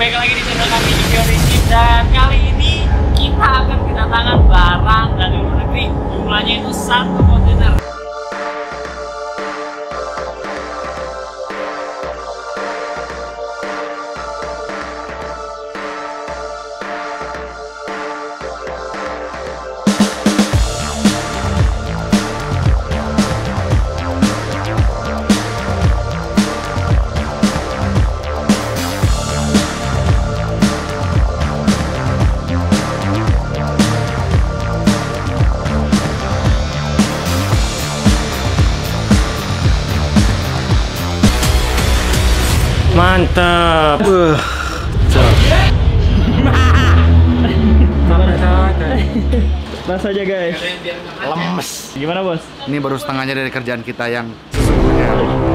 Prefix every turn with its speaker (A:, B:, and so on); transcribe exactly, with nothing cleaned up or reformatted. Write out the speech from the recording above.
A: baik lagi di channel kami di Origin. Dan kali ini kita akan kedatangan barang dari luar negeri. Jumlahnya itu satu kontainer.
B: Mantap. Uh. Rasanya guys.
C: Lemes.
B: Gimana bos?
C: Ini baru setengahnya dari kerjaan kita yang sesungguhnya.